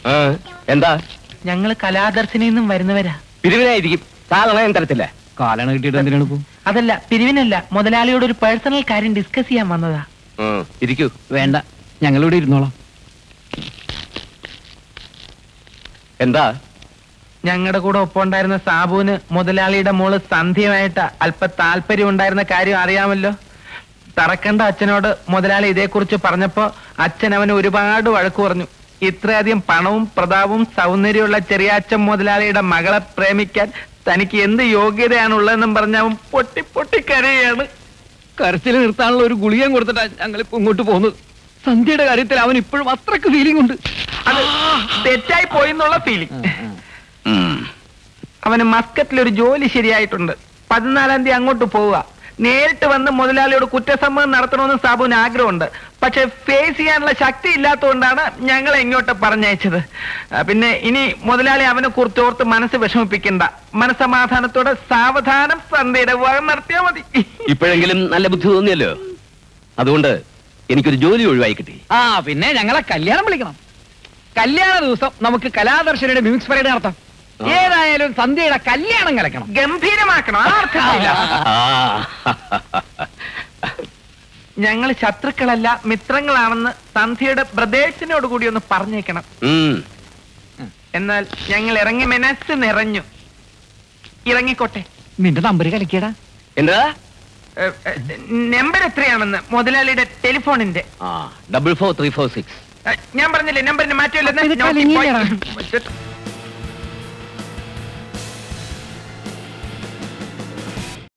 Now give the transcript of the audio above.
എന്താ? ഞങ്ങള് കലാദർശനിൽ നിന്നും വരുന്നവരാ. പിരിവിനായിരിക്കും. സാധനം തരത്തില്ല. കാലാണ് കിട്ടിയിട്ട് എന്തിനാണ് ഇപ്പൊ? അതല്ല, പിരിവിനല്ല, മുതലാളിയോട് ഒരു പേഴ്സണൽ കാര്യം ഡിസ്കസ് ചെയ്യാൻ വന്നതാ. ഇരിക്കൂ. വേണ്ട, ഞങ്ങളിവിടെ ഇരുന്നോളാം. എന്താ? ഞങ്ങളുടെ കൂടെ ഒപ്പമുണ്ടായിരുന്ന സാബുവിന് മുതലാളിയുടെ മോള് സന്ധ്യയുമായിട്ട് അല്പ താല്പര്യം ഉണ്ടായിരുന്ന കാര്യം അറിയാമല്ലോ. തറക്കണ്ട അച്ഛനോട് മുതലാളി ഇതേക്കുറിച്ച് പറഞ്ഞപ്പോ അച്ഛൻ അവന് ഒരുപാട് വഴക്കു പറഞ്ഞു. ഇത്രയധികം പണവും പ്രതാപവും സൗന്ദര്യമുള്ള ചെറിയാച്ചൻ മുതലാളിയുടെ മകളെ പ്രേമിക്കാൻ തനിക്ക് എന്ത് യോഗ്യതയാണുള്ളതെന്നും പറഞ്ഞ അവൻ പൊട്ടി പൊട്ടിക്കരയാണ്. കരച്ചിൽ നിർത്താനുള്ള ഒരു ഗുളികം കൊടുത്തിട്ടാ ഞങ്ങളിപ്പോ ഇങ്ങോട്ട് പോകുന്നത്. സന്ധ്യയുടെ കാര്യത്തിൽ അവൻ ഇപ്പോഴും അത്രക്ക് ഫീലിംഗ് ഉണ്ട്. അത് തെറ്റായി പോയി എന്നുള്ള ഫീലിംഗ്. അവന് മസ്കറ്റിലൊരു ജോലി ശരിയായിട്ടുണ്ട്. 14-ാം തീയതി അങ്ങോട്ട് പോവുക. നേരിട്ട് വന്ന് മുതലാളിയോട് കുറ്റസമ്മതം നടത്തണമെന്ന് സാബുവിന് ആഗ്രഹമുണ്ട്. പക്ഷെ ഫേസ് ചെയ്യാനുള്ള ശക്തി ഇല്ലാത്തതുകൊണ്ടാണ് ഞങ്ങളെ ഇങ്ങോട്ട് പറഞ്ഞയച്ചത്. പിന്നെ ഇനി മുതലാളി അവനെ കുറിച്ച് ഓർത്ത് മനസ്സ് വിഷമിപ്പിക്കണ്ട. മനസ്സമാധാനത്തോടെ സാവധാനം സന്ധ്യയുടെ വിവാഹം നടത്തിയാൽ മതി. ഇപ്പോഴെങ്കിലും നല്ല ബുദ്ധി തോന്നിയല്ലോ. അതുകൊണ്ട് എനിക്കൊരു ജോലി ഒഴിവായി കിട്ടി. പിന്നെ ഞങ്ങളെ കല്യാണം വിളിക്കണം. കല്യാണ ദിവസം നമുക്ക് കലാദർശനയുടെ മ്യൂസിക് പരേഡ് നടത്താം. ഏതായാലും സന്ധ്യയുടെ കല്യാണം കലക്കണം, ഗംഭീരമാക്കണം. ഞങ്ങൾ ശത്രുക്കളല്ല, മിത്രങ്ങളാണെന്ന് സന്ധ്യയുടെ ബ്രദേഴ്സിനോട് കൂടി ഒന്ന് പറഞ്ഞേക്കണം. എന്നാൽ ഞങ്ങൾ ഇറങ്ങി മനസ്സ് നിറഞ്ഞു. ഇറങ്ങിക്കോട്ടെ. നിന്റെ നമ്പർ കളിക്കടാ. എന്താ നമ്പർ എത്രയാണെന്ന്? മുതലാളിയുടെ ടെലിഫോണിന്റെ 44346. ഞാൻ പറഞ്ഞില്ലേ നമ്പറിന് മാറ്റമില്ലെന്ന്.